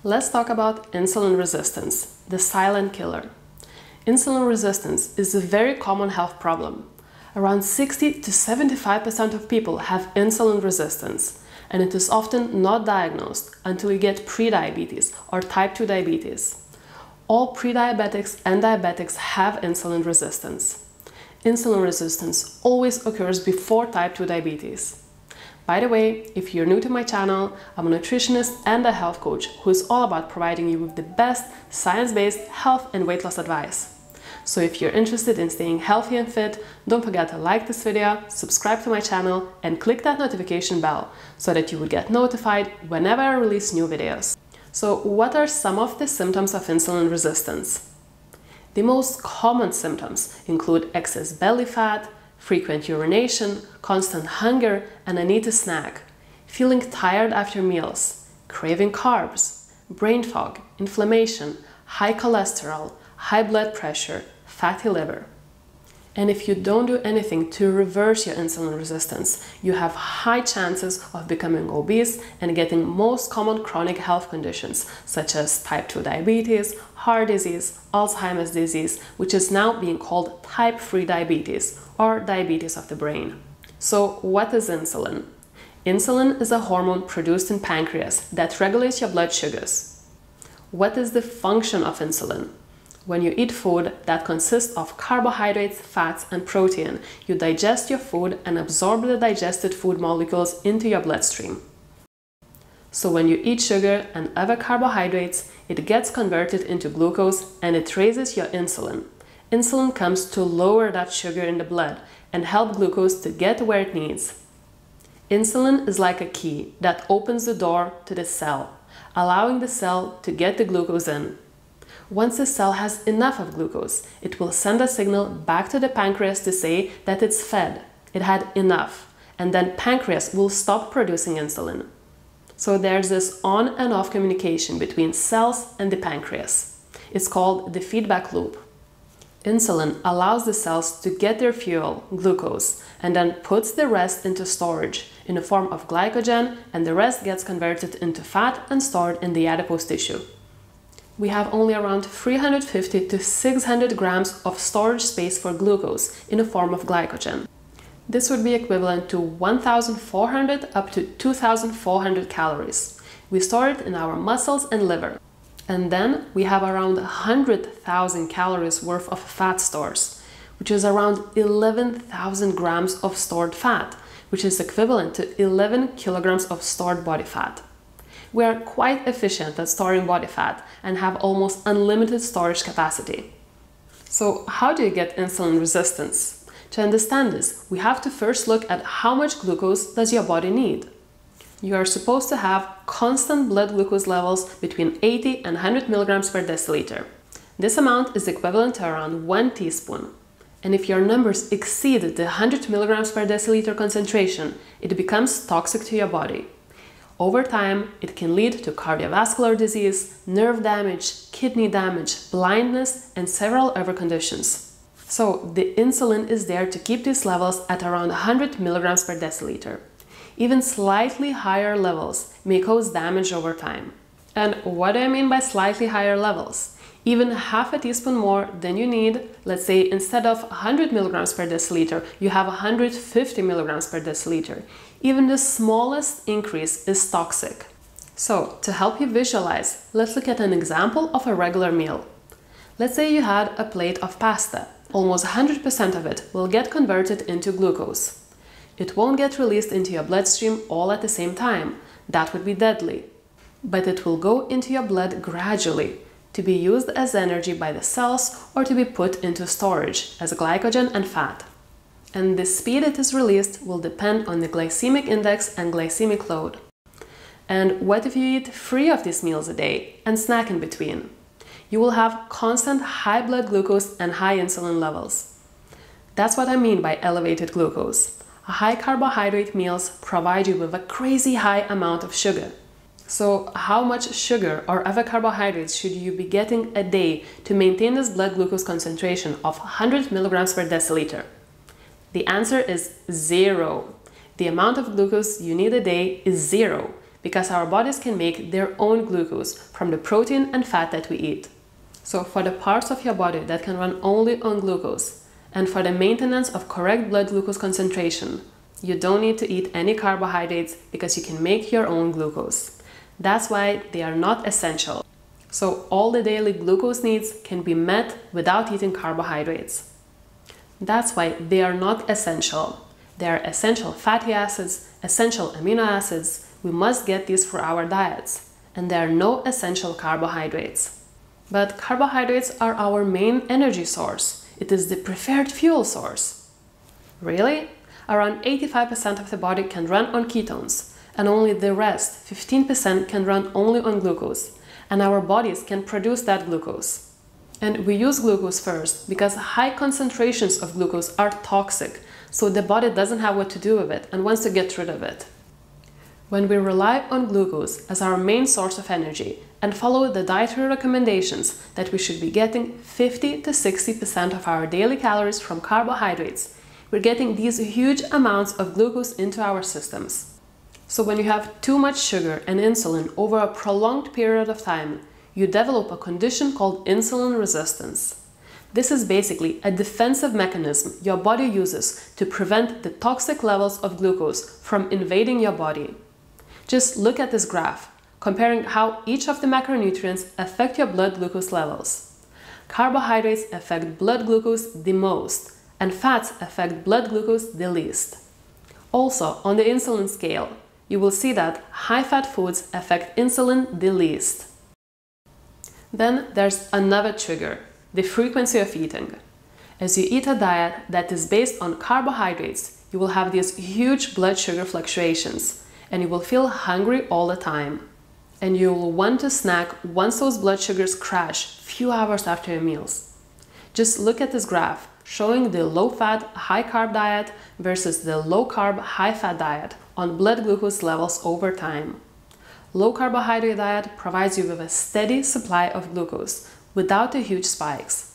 Let's talk about insulin resistance, the silent killer. Insulin resistance is a very common health problem. Around 60 to 75% of people have insulin resistance, and it is often not diagnosed until you get prediabetes or type 2 diabetes. All prediabetics and diabetics have insulin resistance. Insulin resistance always occurs before type 2 diabetes. By the way, if you're new to my channel, I'm a nutritionist and a health coach who is all about providing you with the best science-based health and weight loss advice. So if you're interested in staying healthy and fit, don't forget to like this video, subscribe to my channel, and click that notification bell so that you will get notified whenever I release new videos. So what are some of the symptoms of insulin resistance? The most common symptoms include excess belly fat, frequent urination, constant hunger, and a need to snack, feeling tired after meals, craving carbs, brain fog, inflammation, high cholesterol, high blood pressure, fatty liver. And if you don't do anything to reverse your insulin resistance, you have high chances of becoming obese and getting most common chronic health conditions such as type 2 diabetes, heart disease, Alzheimer's disease, which is now being called type 3 diabetes or diabetes of the brain. So what is insulin? Insulin is a hormone produced in pancreas that regulates your blood sugars. What is the function of insulin? When you eat food that consists of carbohydrates, fats, and protein, you digest your food and absorb the digested food molecules into your bloodstream. So when you eat sugar and other carbohydrates, it gets converted into glucose and it raises your insulin. Insulin comes to lower that sugar in the blood and help glucose to get where it needs. Insulin is like a key that opens the door to the cell, allowing the cell to get the glucose in. Once the cell has enough of glucose, it will send a signal back to the pancreas to say that it's fed, it had enough, and then pancreas will stop producing insulin. So there's this on and off communication between cells and the pancreas. It's called the feedback loop. Insulin allows the cells to get their fuel, glucose, and then puts the rest into storage in the form of glycogen, and the rest gets converted into fat and stored in the adipose tissue. We have only around 350 to 600 grams of storage space for glucose in the form of glycogen. This would be equivalent to 1,400 up to 2,400 calories. We store it in our muscles and liver. And then we have around 100,000 calories worth of fat stores, which is around 11,000 grams of stored fat, which is equivalent to 11 kilograms of stored body fat. We are quite efficient at storing body fat and have almost unlimited storage capacity. So how do you get insulin resistance? To understand this, we have to first look at how much glucose does your body need. You are supposed to have constant blood glucose levels between 80 and 100 milligrams per deciliter. This amount is equivalent to around 1 teaspoon. And if your numbers exceed the 100 milligrams per deciliter concentration, it becomes toxic to your body. Over time, it can lead to cardiovascular disease, nerve damage, kidney damage, blindness, and several other conditions. So the insulin is there to keep these levels at around 100 milligrams per deciliter. Even slightly higher levels may cause damage over time. And what do I mean by slightly higher levels? Even half a teaspoon more than you need, let's say instead of 100 milligrams per deciliter, you have 150 milligrams per deciliter. Even the smallest increase is toxic. So, to help you visualize, let's look at an example of a regular meal. Let's say you had a plate of pasta. Almost 100% of it will get converted into glucose. It won't get released into your bloodstream all at the same time. That would be deadly. But it will go into your blood gradually, to be used as energy by the cells or to be put into storage as glycogen and fat. And the speed it is released will depend on the glycemic index and glycemic load. And what if you eat 3 of these meals a day and snack in between? You will have constant high blood glucose and high insulin levels. That's what I mean by elevated glucose. High carbohydrate meals provide you with a crazy high amount of sugar. So how much sugar or other carbohydrates should you be getting a day to maintain this blood glucose concentration of 100 milligrams per deciliter? The answer is 0. The amount of glucose you need a day is 0, because our bodies can make their own glucose from the protein and fat that we eat. So for the parts of your body that can run only on glucose, and for the maintenance of correct blood glucose concentration, you don't need to eat any carbohydrates because you can make your own glucose. That's why they are not essential. So all the daily glucose needs can be met without eating carbohydrates. That's why they are not essential. They are essential fatty acids, essential amino acids. We must get these for our diets. And there are no essential carbohydrates. But carbohydrates are our main energy source. It is the preferred fuel source. Really? Around 85% of the body can run on ketones, and only the rest, 15%, can run only on glucose. And our bodies can produce that glucose. And we use glucose first because high concentrations of glucose are toxic, so the body doesn't have what to do with it and wants to get rid of it. When we rely on glucose as our main source of energy and follow the dietary recommendations that we should be getting 50 to 60% of our daily calories from carbohydrates, we're getting these huge amounts of glucose into our systems. So when you have too much sugar and insulin over a prolonged period of time, you develop a condition called insulin resistance. This is basically a defensive mechanism your body uses to prevent the toxic levels of glucose from invading your body. Just look at this graph, comparing how each of the macronutrients affect your blood glucose levels. Carbohydrates affect blood glucose the most, and fats affect blood glucose the least. Also, on the insulin scale, you will see that high-fat foods affect insulin the least. Then there's another trigger, the frequency of eating. As you eat a diet that is based on carbohydrates, you will have these huge blood sugar fluctuations, and you will feel hungry all the time. And you will want to snack once those blood sugars crash a few hours after your meals. Just look at this graph showing the low-fat, high-carb diet versus the low-carb, high-fat diet on blood glucose levels over time. Low-carbohydrate diet provides you with a steady supply of glucose without the huge spikes.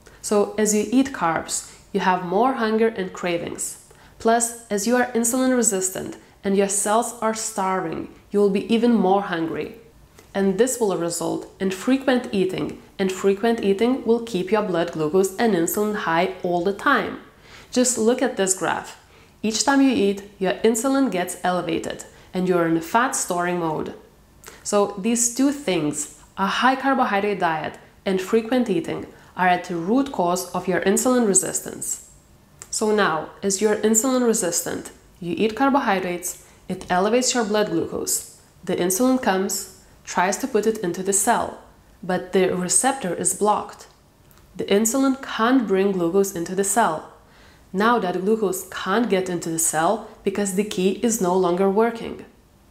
So as you eat carbs, you have more hunger and cravings. Plus, as you are insulin resistant and your cells are starving, you will be even more hungry. And this will result in frequent eating, and frequent eating will keep your blood glucose and insulin high all the time. Just look at this graph. Each time you eat, your insulin gets elevated, and you're in a fat storing mode. So these two things, a high carbohydrate diet and frequent eating, are at the root cause of your insulin resistance. So now, as you're insulin resistant, you eat carbohydrates, it elevates your blood glucose. The insulin comes, tries to put it into the cell, but the receptor is blocked. The insulin can't bring glucose into the cell. Now that glucose can't get into the cell because the key is no longer working.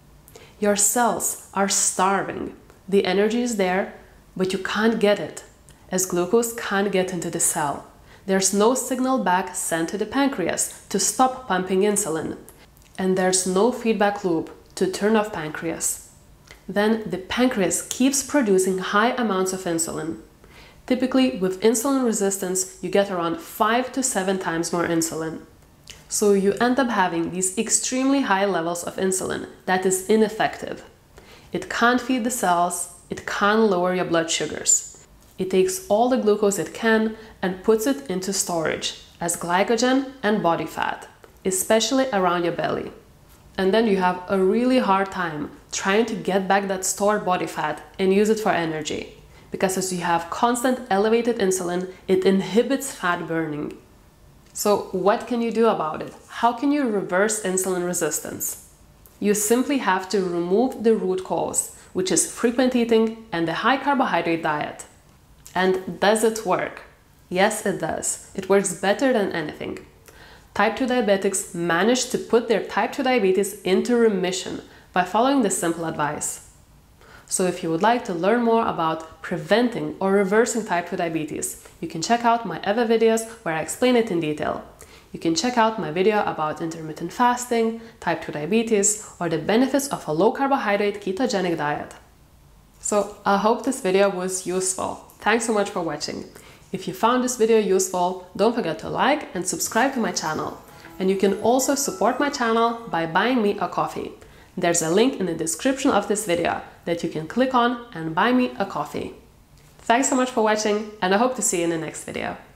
Your cells are starving. The energy is there, but you can't get it, as glucose can't get into the cell. There's no signal back sent to the pancreas to stop pumping insulin, and there's no feedback loop to turn off pancreas. Then the pancreas keeps producing high amounts of insulin. Typically, with insulin resistance, you get around 5 to 7 times more insulin. So you end up having these extremely high levels of insulin that is ineffective. It can't feed the cells, it can't lower your blood sugars. It takes all the glucose it can and puts it into storage as glycogen and body fat, especially around your belly. And then you have a really hard time trying to get back that stored body fat and use it for energy. Because as you have constant elevated insulin, it inhibits fat burning. So what can you do about it? How can you reverse insulin resistance? You simply have to remove the root cause, which is frequent eating and the high carbohydrate diet. And does it work? Yes, it does. It works better than anything. Type 2 diabetics manage to put their type 2 diabetes into remission by following this simple advice. So if you would like to learn more about preventing or reversing type 2 diabetes, you can check out my 𝑴𝑬𝑨𝑳 videos where I explain it in detail. You can check out my video about intermittent fasting, type 2 diabetes, or the benefits of a low-carbohydrate ketogenic diet. So I hope this video was useful. Thanks so much for watching. If you found this video useful, don't forget to like and subscribe to my channel. And you can also support my channel by buying me a coffee. There's a link in the description of this video that you can click on and buy me a coffee. Thanks so much for watching, and I hope to see you in the next video.